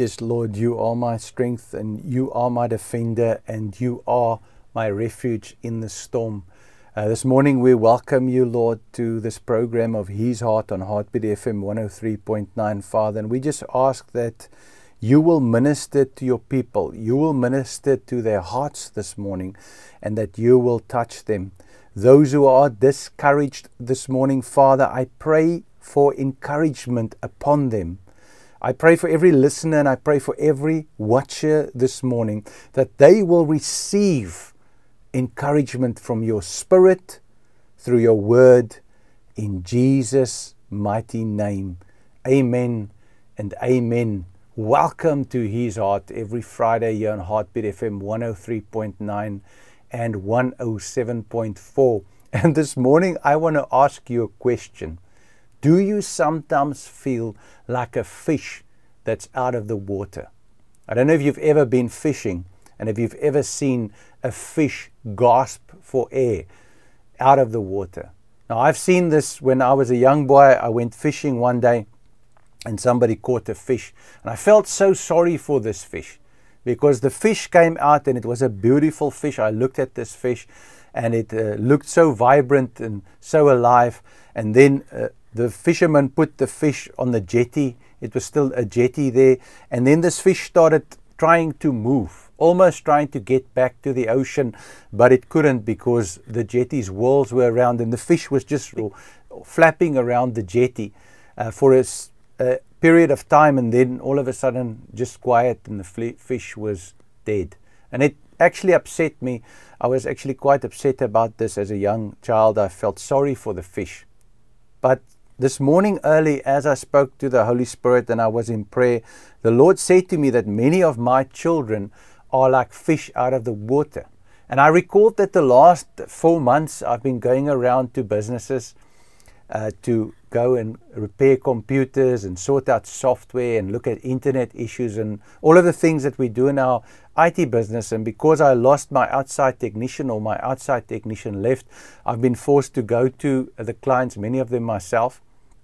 Yes, Lord, you are my strength and you are my defender and you are my refuge in the storm. This morning we welcome you, Lord, to this program of His Heart on Heartbeat FM 103.9, Father. And we just ask that you will minister to your people. You will minister to their hearts this morning and that you will touch them. Those who are discouraged this morning, Father, I pray for encouragement upon them. I pray for every listener and I pray for every watcher this morning that they will receive encouragement from your Spirit through your word in Jesus' mighty name. Amen and amen. Welcome to His Heart every Friday here on Heartbeat FM 103.9 and 107.4. And this morning I want to ask you a question. Do you sometimes feel like a fish that's out of the water? I don't know if you've ever been fishing and if you've ever seen a fish gasp for air out of the water. Now, I've seen this when I was a young boy. I went fishing one day and somebody caught a fish. And I felt so sorry for this fish because the fish came out and it was a beautiful fish. I looked at this fish and it looked so vibrant and so alive. And then the fisherman put the fish on the jetty. It was still a jetty there. And then this fish started trying to move, almost trying to get back to the ocean, but it couldn't because the jetty's walls were around and the fish was just flapping around the jetty for a period of time, and then all of a sudden just quiet and the fish was dead. And it actually upset me. I was actually quite upset about this as a young child. I felt sorry for the fish. But this morning early, as I spoke to the Holy Spirit and I was in prayer, the Lord said to me that many of my children are like fish out of the water. And I recalled that the last 4 months I've been going around to businesses to go and repair computers and sort out software and look at internet issues and all of the things that we do in our IT business. And because I lost my outside technician, or my outside technician left, I've been forced to go to the clients, many of them myself.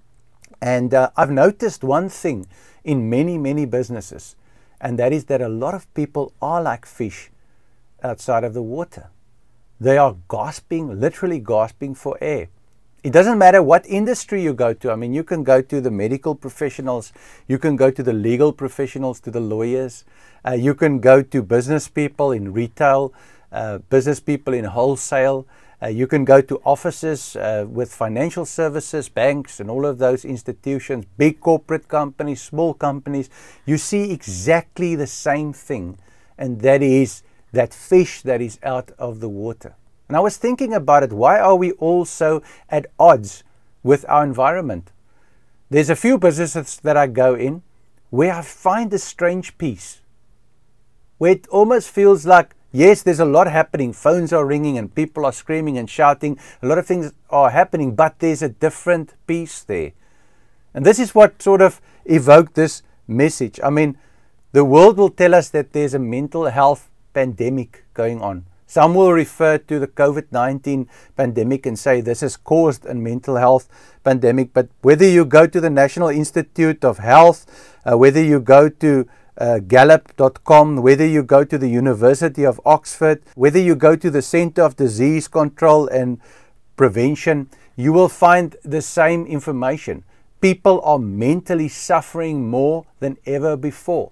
And I've noticed one thing in many businesses, and that is that a lot of people are like fish outside of the water. They are gasping, literally gasping for air. It doesn't matter what industry you go to. I mean, you can go to the medical professionals, you can go to the legal professionals, to the lawyers, you can go to business people in retail, business people in wholesale, you can go to offices with financial services, banks and all of those institutions, big corporate companies, small companies. You see exactly the same thing, and that is that fish that is out of the water. And I was thinking about it. Why are we all so at odds with our environment? There's a few businesses that I go in where I find a strange peace, where it almost feels like, yes, there's a lot happening. Phones are ringing and people are screaming and shouting. A lot of things are happening, but there's a different peace there. And this is what sort of evoked this message. I mean, the world will tell us that there's a mental health pandemic going on. Some will refer to the COVID-19 pandemic and say this has caused a mental health pandemic. But whether you go to the National Institute of Health, whether you go to Gallup.com, whether you go to the University of Oxford, whether you go to the Center of Disease Control and Prevention, you will find the same information. People are mentally suffering more than ever before.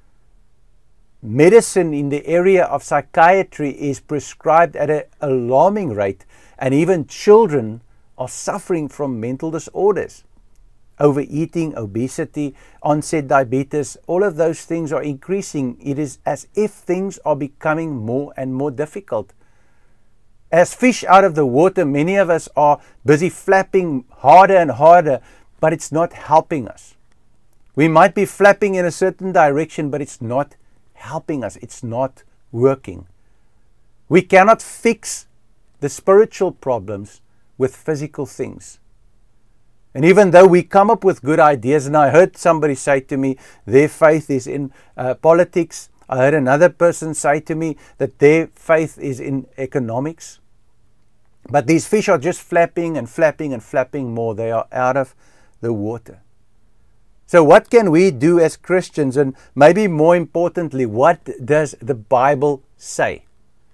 Medicine in the area of psychiatry is prescribed at an alarming rate, and even children are suffering from mental disorders. Overeating, obesity, onset diabetes, all of those things are increasing. It is as if things are becoming more and more difficult. As fish out of the water, many of us are busy flapping harder and harder, but it's not helping us. We might be flapping in a certain direction, but it's not helping us. It's not working. We cannot fix the spiritual problems with physical things. And even though we come up with good ideas, and I heard somebody say to me, their faith is in politics. I heard another person say to me that their faith is in economics. But these fish are just flapping and flapping and flapping more. They are out of the water. So what can we do as Christians? And maybe more importantly, what does the Bible say?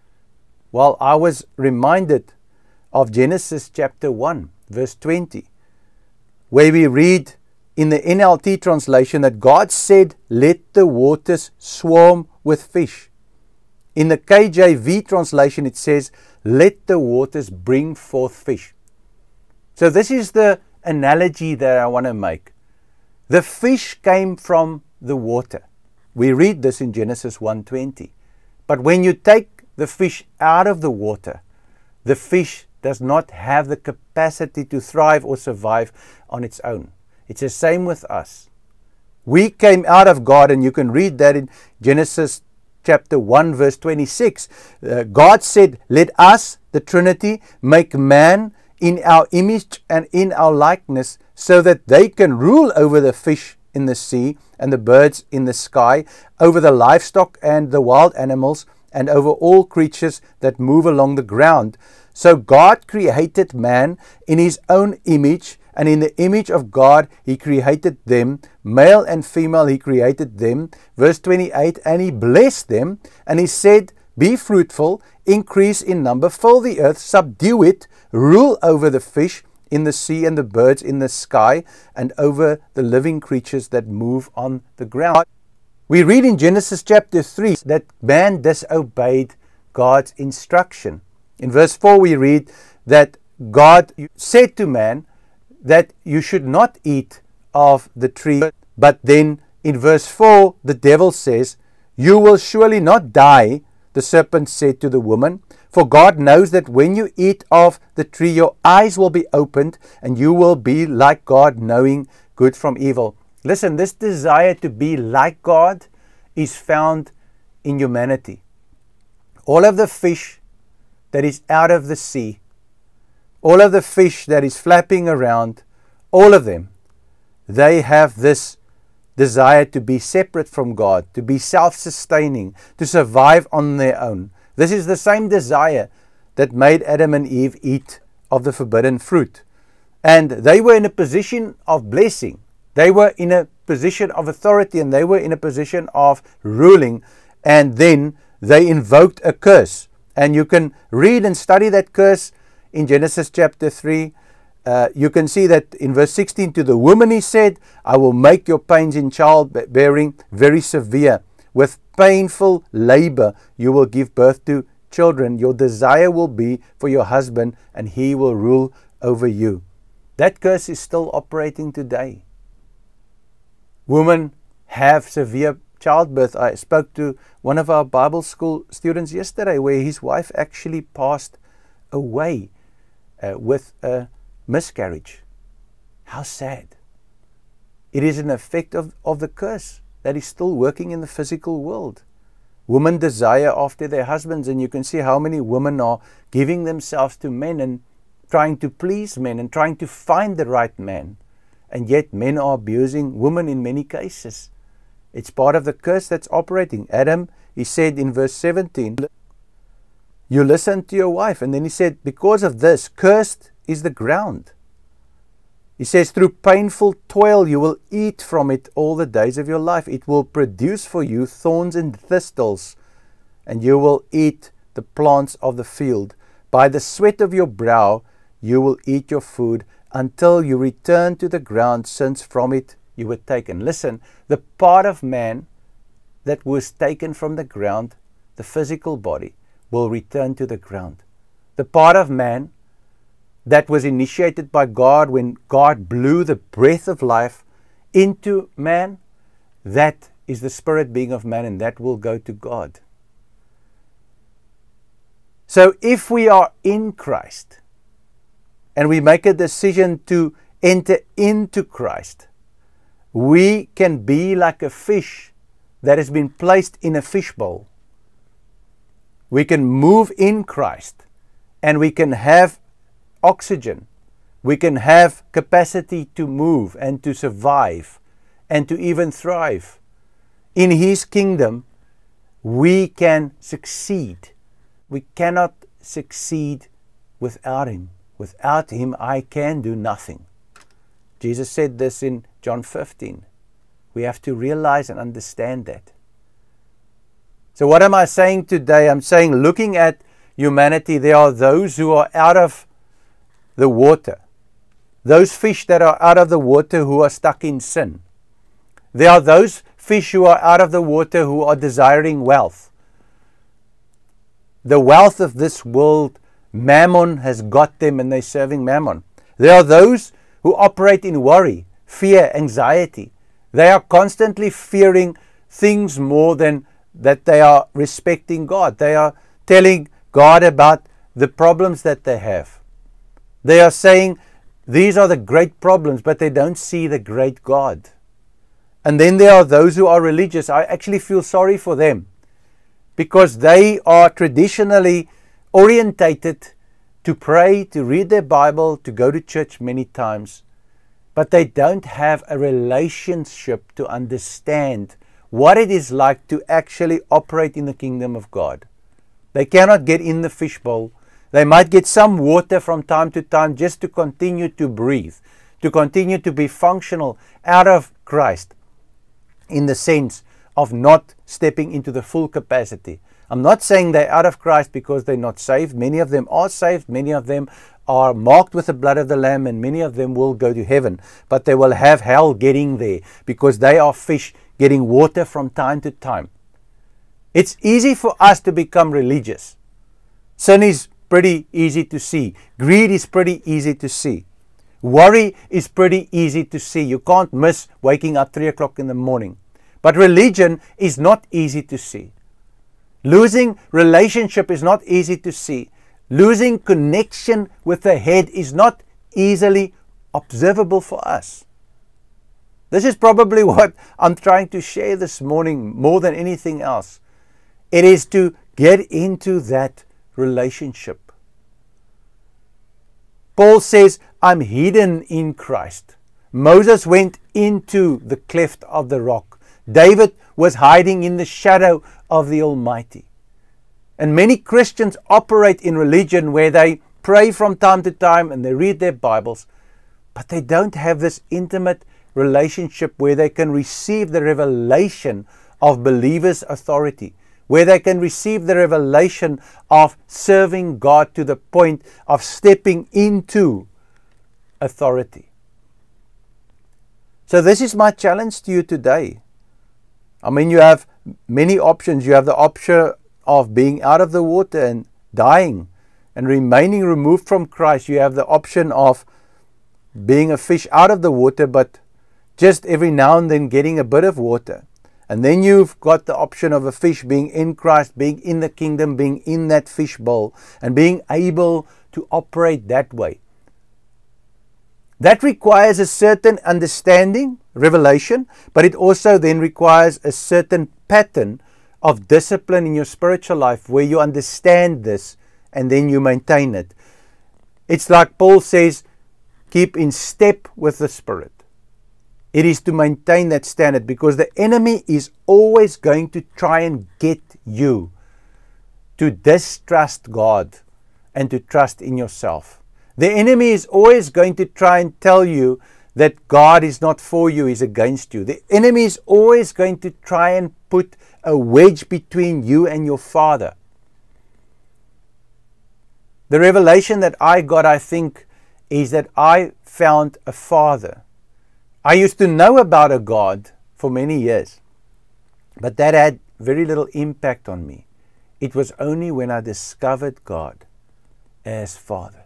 Well, I was reminded of Genesis chapter 1, verse 20, where we read in the NLT translation that God said, "Let the waters swarm with fish." In the KJV translation, it says, "Let the waters bring forth fish." So this is the analogy that I want to make. The fish came from the water. We read this in Genesis 1:20. But when you take the fish out of the water, the fish does not have the capacity to thrive or survive on its own. It's the same with us. We came out of God, and you can read that in Genesis chapter 1, verse 26. God said, "Let us, the Trinity, make man in our image and in our likeness, so that they can rule over the fish in the sea and the birds in the sky, over the livestock and the wild animals, and over all creatures that move along the ground." So God created man in his own image, and in the image of God he created them, male and female he created them. Verse 28, "And he blessed them, and he said, Be fruitful, increase in number, fill the earth, subdue it, rule over the fish in the sea and the birds in the sky, and over the living creatures that move on the ground." We read in Genesis chapter 3 that man disobeyed God's instruction. In verse 4 we read that God said to man that you should not eat of the tree. But then in verse 4 the devil says, "You will surely not die," the serpent said to the woman, "for God knows that when you eat of the tree your eyes will be opened, and you will be like God, knowing good from evil." Listen, this desire to be like God is found in humanity. All of the fish that is out of the sea, all of the fish that is flapping around, all of them, they have this desire to be separate from God, to be self-sustaining, to survive on their own. This is the same desire that made Adam and Eve eat of the forbidden fruit. And they were in a position of blessing. They were in a position of authority, and they were in a position of ruling. And then they invoked a curse. And you can read and study that curse in Genesis chapter 3. You can see that in verse 16, "To the woman he said, I will make your pains in childbearing very severe. With painful labor you will give birth to children. Your desire will be for your husband, and he will rule over you." That curse is still operating today. Women have severe childbirth. I spoke to one of our Bible school students yesterday where his wife actually passed away with a miscarriage. How sad. It is an effect of the curse that is still working in the physical world. Women desire after their husbands, and you can see how many women are giving themselves to men and trying to please men and trying to find the right man. And yet men are abusing women in many cases. It's part of the curse that's operating. Adam, he said in verse 17, "You listen to your wife." And then he said, "Because of this, cursed is the ground." He says, "Through painful toil you will eat from it all the days of your life. It will produce for you thorns and thistles, and you will eat the plants of the field. By the sweat of your brow you will eat your food until you return to the ground, since from it you were taken." Listen, the part of man that was taken from the ground, the physical body, will return to the ground. The part of man that was initiated by God when God blew the breath of life into man, that is the spirit being of man, and that will go to God. So if we are in Christ and we make a decision to enter into Christ, we can be like a fish that has been placed in a fishbowl. We can move in Christ, and we can have oxygen. We can have capacity to move and to survive and to even thrive. In His kingdom, we can succeed. We cannot succeed without Him. Without Him, I can do nothing. Jesus said this in John 15. We have to realize and understand that. So what am I saying today? I'm saying, looking at humanity, there are those who are out of the water. Those fish that are out of the water who are stuck in sin. There are those fish who are out of the water who are desiring wealth. The wealth of this world, mammon has got them and they're serving mammon. There are those who operate in worry, fear, anxiety. They are constantly fearing things more than that they are respecting God. They are telling God about the problems that they have. They are saying these are the great problems, but they don't see the great God. And then there are those who are religious. I actually feel sorry for them because they are traditionally orientated to pray, to read their Bible, to go to church many times, but they don't have a relationship to understand what it is like to actually operate in the kingdom of God. They cannot get in the fishbowl. They might get some water from time to time just to continue to breathe, to continue to be functional out of Christ, in the sense of not stepping into the full capacity. I'm not saying they're out of Christ because they're not saved. Many of them are saved. Many of them are marked with the blood of the Lamb, and many of them will go to heaven. But they will have hell getting there because they are fish getting water from time to time. It's easy for us to become religious. Sin is pretty easy to see. Greed is pretty easy to see. Worry is pretty easy to see. You can't miss waking up 3 o'clock in the morning. But religion is not easy to see. Losing relationship is not easy to see. Losing connection with the head is not easily observable for us. This is probably what I'm trying to share this morning more than anything else. It is to get into that relationship. Paul says, I'm hidden in Christ. Moses went into the cleft of the rock. David was hiding in the shadow of the Almighty. And many Christians operate in religion where they pray from time to time and they read their Bibles, but they don't have this intimate relationship where they can receive the revelation of believers' authority, where they can receive the revelation of serving God to the point of stepping into authority. So this is my challenge to you today. I mean, you have many options. You have the option of being out of the water and dying and remaining removed from Christ. You have the option of being a fish out of the water, but just every now and then getting a bit of water. And then you've got the option of a fish being in Christ, being in the kingdom, being in that fish bowl, and being able to operate that way. That requires a certain understanding, revelation, but it also then requires a certain pattern of discipline in your spiritual life where you understand this and then you maintain it. It's like Paul says, keep in step with the Spirit. It is to maintain that standard because the enemy is always going to try and get you to distrust God and to trust in yourself. The enemy is always going to try and tell you that God is not for you, He's against you. The enemy is always going to try and put a wedge between you and your Father. The revelation that I got, I think, is that I found a Father. I used to know about a God for many years, but that had very little impact on me. It was only when I discovered God as Father.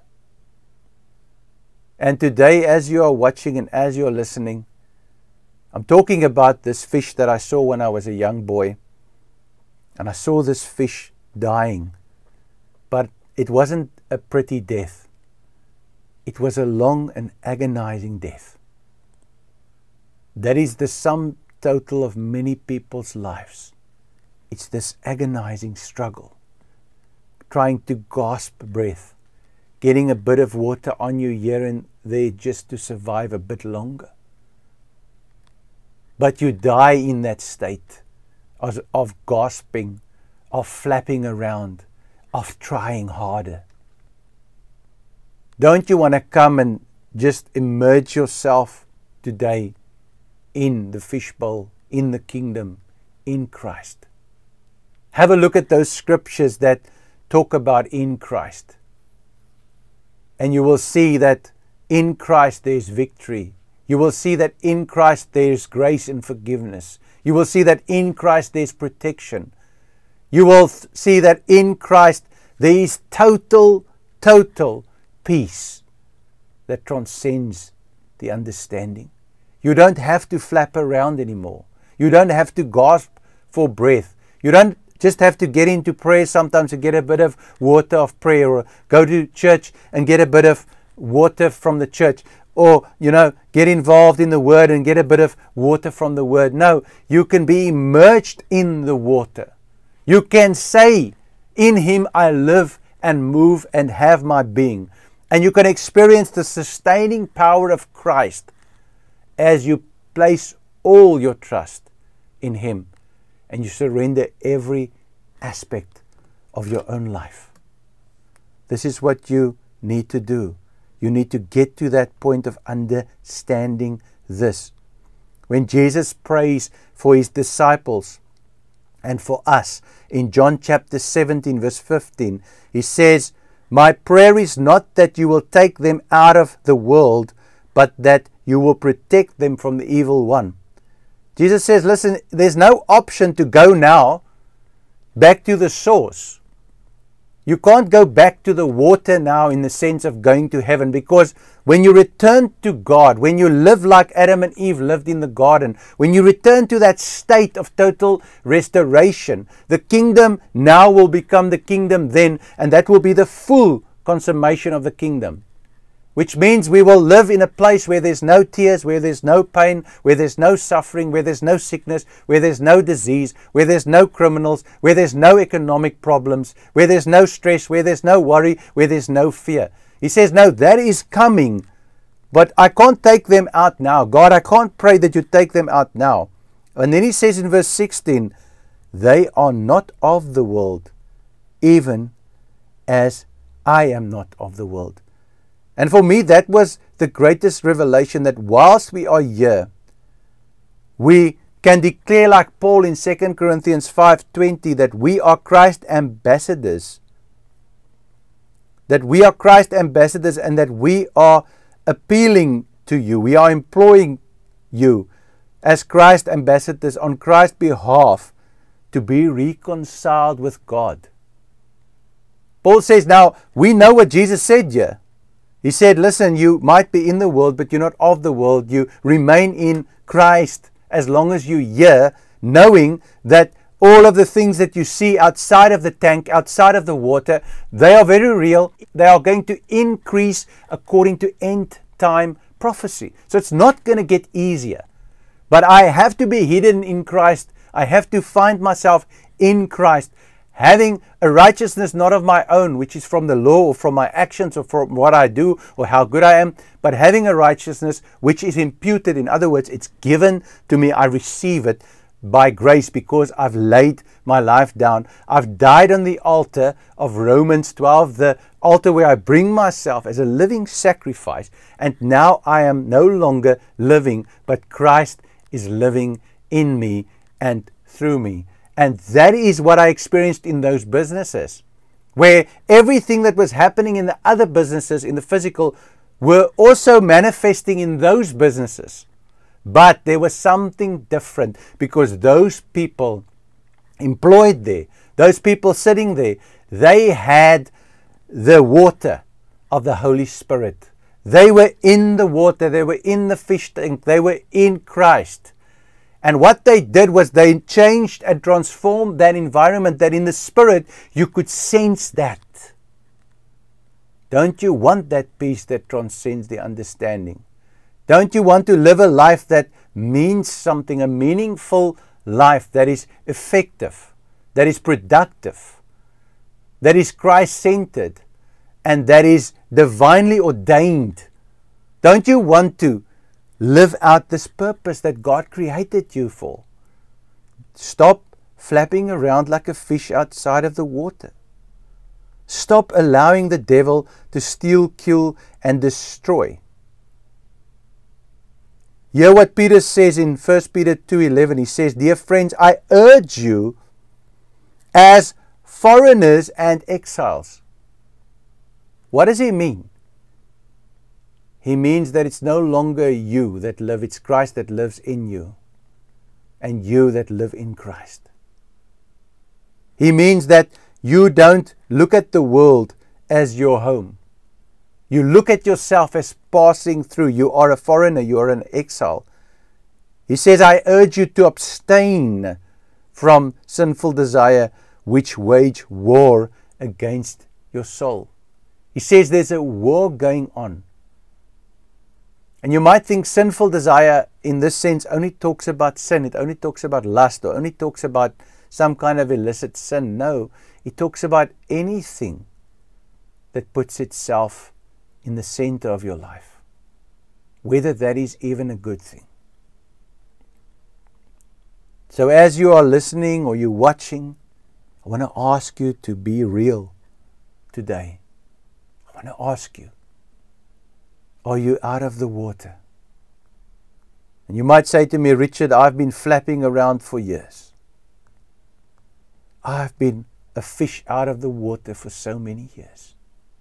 And today, as you are watching and as you are listening, I'm talking about this fish that I saw when I was a young boy. And I saw this fish dying. But it wasn't a pretty death. It was a long and agonizing death. That is the sum total of many people's lives. It's this agonizing struggle. Trying to gasp breath. Getting a bit of water on you here and there just to survive a bit longer. But you die in that state of gasping, of flapping around, of trying harder. Don't you want to come and just immerse yourself today in the fishbowl, in the kingdom, in Christ. Have a look at those scriptures that talk about in Christ. And you will see that in Christ there is victory. You will see that in Christ there is grace and forgiveness. You will see that in Christ there is protection. You will see that in Christ there is total peace that transcends the understanding. You don't have to flap around anymore. You don't have to gasp for breath. You don't just have to get into prayer sometimes to get a bit of water of prayer, or go to church and get a bit of water from the church, or get involved in the Word and get a bit of water from the Word. No, you can be immersed in the water. You can say, in Him I live and move and have my being. And you can experience the sustaining power of Christ as you place all your trust in Him and you surrender every aspect of your own life. This is what you need to do. You need to get to that point of understanding this. When Jesus prays for His disciples and for us in John chapter 17 verse 15, He says, "My prayer is not that you will take them out of the world, but that you will protect them from the evil one." Jesus says, listen, there's no option to go now back to the source. You can't go back to the water now in the sense of going to heaven, because when you return to God, when you live like Adam and Eve lived in the garden, when you return to that state of total restoration, the kingdom now will become the kingdom then, and that will be the full consummation of the kingdom. Which means we will live in a place where there's no tears, where there's no pain, where there's no suffering, where there's no sickness, where there's no disease, where there's no criminals, where there's no economic problems, where there's no stress, where there's no worry, where there's no fear. He says, no, that is coming, but I can't take them out now. God, I can't pray that you take them out now. And then He says in verse 16, they are not of the world, even as I am not of the world. And for me, that was the greatest revelation, that whilst we are here, we can declare like Paul in 2 Corinthians 5:20 that we are Christ ambassadors. That we are Christ ambassadors, and that we are appealing to you. We are employing you as Christ ambassadors on Christ's behalf to be reconciled with God. Paul says, now, we know what Jesus said here. He said, listen, you might be in the world, but you're not of the world. You remain in Christ as long as you're here, knowing that all of the things that you see outside of the tank, outside of the water, they are very real. They are going to increase according to end time prophecy. So it's not going to get easier. But I have to be hidden in Christ. I have to find myself in Christ, having a righteousness not of my own, which is from the law or from my actions or from what I do or how good I am, but having a righteousness which is imputed. In other words, it's given to me. I receive it by grace because I've laid my life down. I've died on the altar of Romans 12, the altar where I bring myself as a living sacrifice. And now I am no longer living, but Christ is living in me and through me. And that is what I experienced in those businesses, where everything that was happening in the other businesses, in the physical, were also manifesting in those businesses. But there was something different, because those people employed there, those people sitting there, they had the water of the Holy Spirit. They were in the water, they were in the fish tank, they were in Christ. And what they did was they changed and transformed that environment, that in the Spirit you could sense that. Don't you want that peace that transcends the understanding? Don't you want to live a life that means something, a meaningful life that is effective, that is productive, that is Christ-centered, and that is divinely ordained? Don't you want to live out this purpose that God created you for? Stop flapping around like a fish outside of the water. Stop allowing the devil to steal, kill, and destroy. Hear what Peter says in 1 Peter 2:11. He says, "Dear friends, I urge you as foreigners and exiles." What does he mean? He means that it's no longer you that live, it's Christ that lives in you, and you that live in Christ. He means that you don't look at the world as your home. You look at yourself as passing through. You are a foreigner, you are an exile. He says, I urge you to abstain from sinful desire which wage war against your soul. He says there's a war going on. And you might think sinful desire in this sense only talks about sin. It only talks about lust, or only talks about some kind of illicit sin. No, it talks about anything that puts itself in the center of your life, whether that is even a good thing. So as you are listening or you're watching, I want to ask you to be real today. I want to ask you, are you out of the water? And you might say to me, Richard, I've been flapping around for years. I've been a fish out of the water for so many years.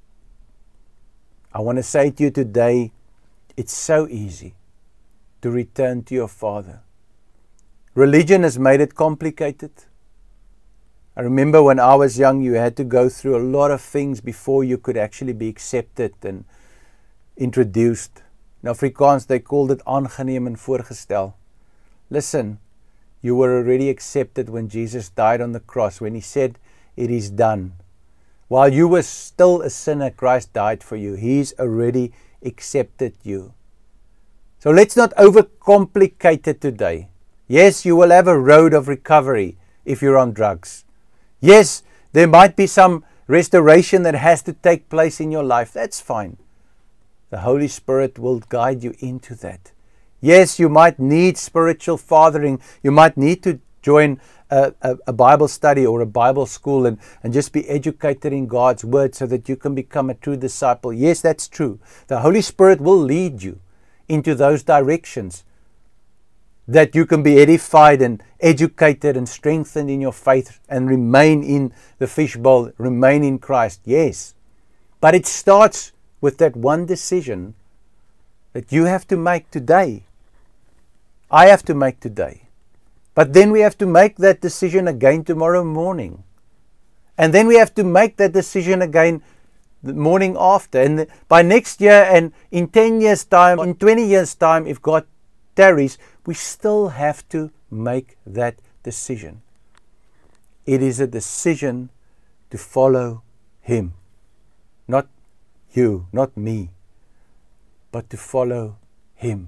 I want to say to you today, it's so easy to return to your Father. Religion has made it complicated. I remember when I was young, you had to go through a lot of things before you could actually be accepted and introduced. In Afrikaans, they called it aangeneem en voorgestel. Listen, you were already accepted when Jesus died on the cross, when he said, it is done. While you were still a sinner, Christ died for you. He's already accepted you. So let's not overcomplicate it today. Yes, you will have a road of recovery if you're on drugs. Yes, there might be some restoration that has to take place in your life. That's fine. The Holy Spirit will guide you into that. Yes, you might need spiritual fathering. You might need to join a Bible study or a Bible school and just be educated in God's Word so that you can become a true disciple. Yes, that's true. The Holy Spirit will lead you into those directions, that you can be edified and educated and strengthened in your faith and remain in the fishbowl, remain in Christ. Yes, but it starts with that one decision that you have to make today. I have to make today. But then we have to make that decision again tomorrow morning. And then we have to make that decision again the morning after. And by next year, and in 10 years' time, in 20 years' time, if God tarries, we still have to make that decision. It is a decision to follow Him. Not you, not me, but to follow Him.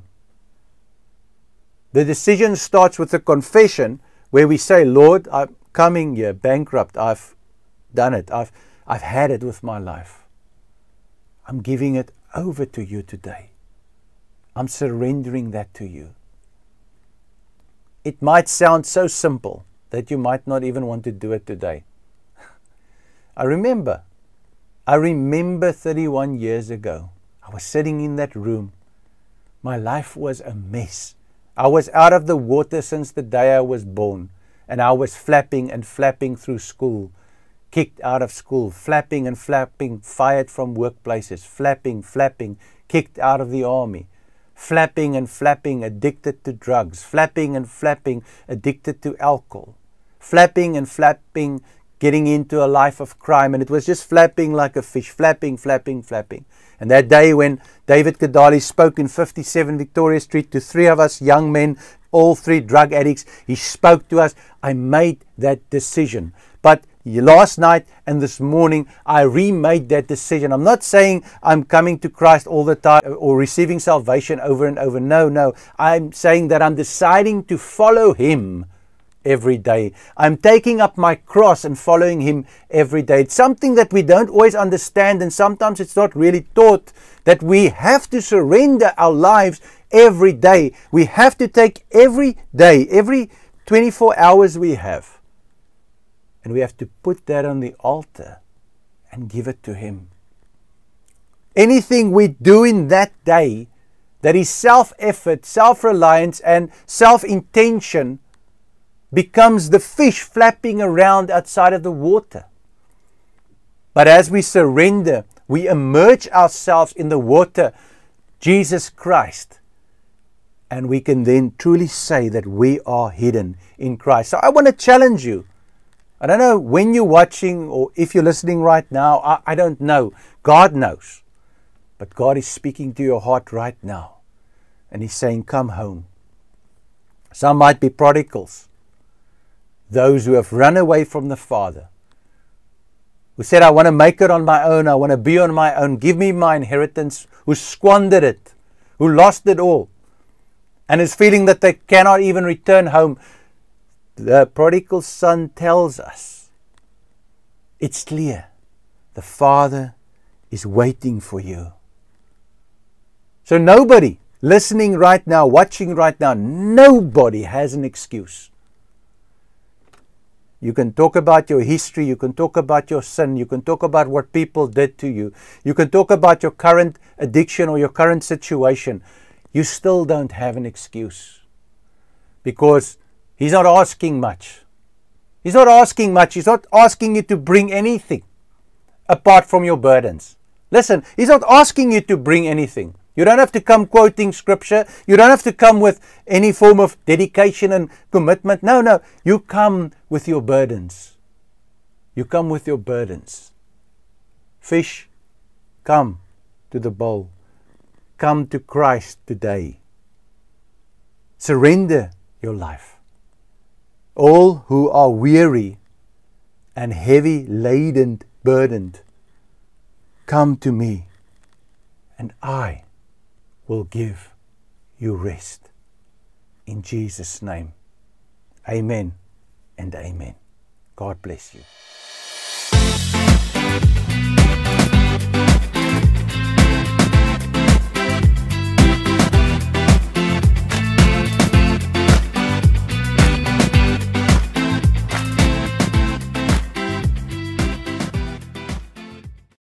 The decision starts with a confession where we say, Lord, I'm coming here bankrupt. I've done it. I've had it with my life. I'm giving it over to you today. I'm surrendering that to you. It might sound so simple that you might not even want to do it today. I remember 31 years ago, I was sitting in that room. My life was a mess. I was out of the water since the day I was born, and I was flapping and flapping through school, kicked out of school, flapping and flapping, fired from workplaces, flapping, kicked out of the army, flapping and flapping, addicted to drugs, flapping and flapping, addicted to alcohol, flapping and flapping, getting into a life of crime, and it was just flapping like a fish, flapping. And that day when David Kadali spoke in 57 Victoria Street to 3 of us young men, all 3 drug addicts, he spoke to us. I made that decision. But last night and this morning, I remade that decision. I'm not saying I'm coming to Christ all the time or receiving salvation over and over. No. I'm saying that I'm deciding to follow Him every day. I'm taking up my cross and following Him every day. It's something that we don't always understand, and sometimes it's not really taught, that we have to surrender our lives every day. We have to take every day, every 24 hours we have, and we have to put that on the altar and give it to Him. Anything we do in that day that his self-effort, self-reliance, and self-intention becomes the fish flapping around outside of the water. But as we surrender, we immerse ourselves in the water, Jesus Christ, and we can then truly say that we are hidden in Christ. So I want to challenge you. I don't know when you're watching or if you're listening right now. I don't know. God knows. But God is speaking to your heart right now. And He's saying, come home. Some might be prodigals. Those who have run away from the Father. Who said, I want to make it on my own. I want to be on my own. Give me my inheritance. Who squandered it. Who lost it all. And is feeling that they cannot even return home. The prodigal son tells us, it's clear, the Father is waiting for you. So nobody listening right now, watching right now, nobody has an excuse. You can talk about your history, you can talk about your sin, you can talk about what people did to you, you can talk about your current addiction or your current situation. You still don't have an excuse. Because He's not asking much. He's not asking much. He's not asking you to bring anything apart from your burdens. Listen, He's not asking you to bring anything. You don't have to come quoting scripture. You don't have to come with any form of dedication and commitment. No. You come with your burdens. You come with your burdens. Fish, come to the bowl. Come to Christ today. Surrender your life. All who are weary and heavy laden, burdened, come to me, and I will give you rest. In Jesus' name, amen and amen. God bless you.